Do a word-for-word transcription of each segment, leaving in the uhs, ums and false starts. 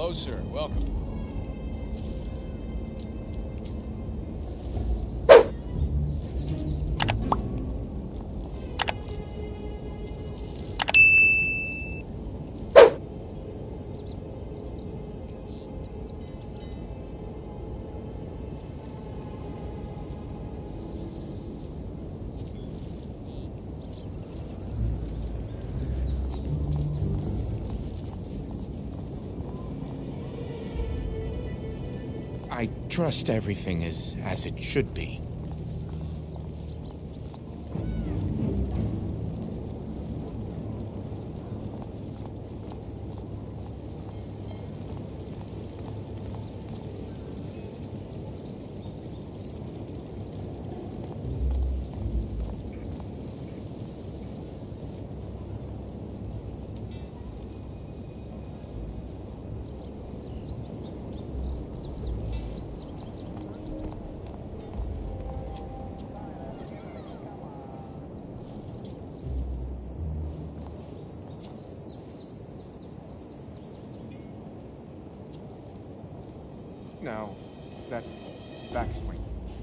Hello, sir. Welcome. I trust everything is as it should be. Now, that backswing.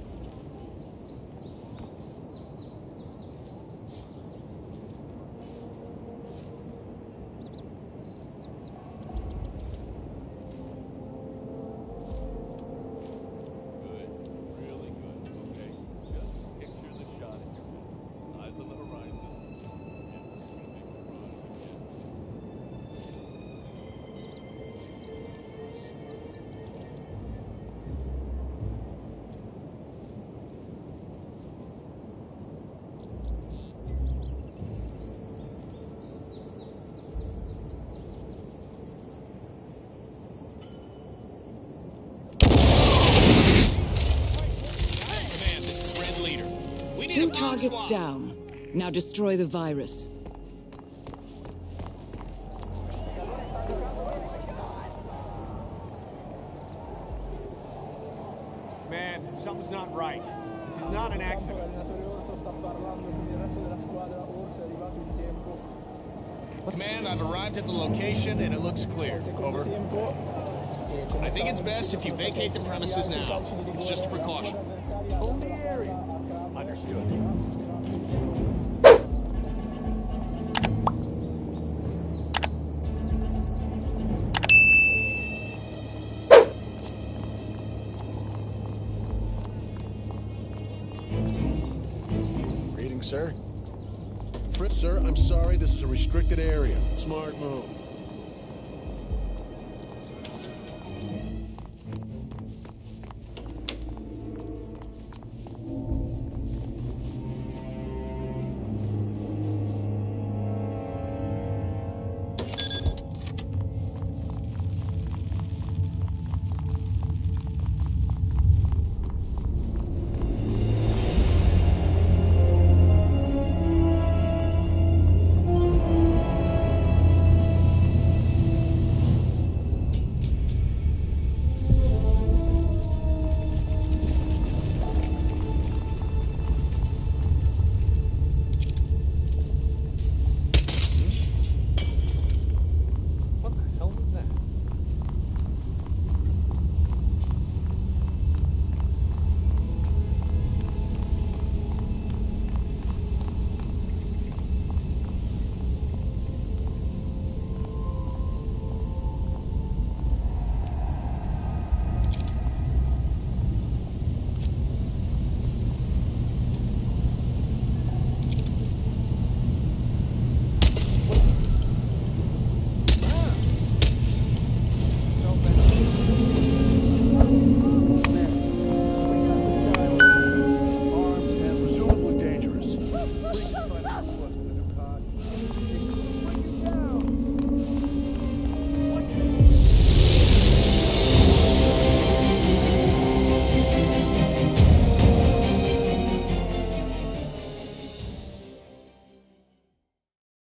Two targets down. Now destroy the virus. Man, something's not right. This is not an accident. Command, I've arrived at the location and it looks clear. Over. I think it's best if you vacate the premises now. It's just a precaution. Understood. Greetings, sir. Fritz, sir, I'm sorry, this is a restricted area. Smart move.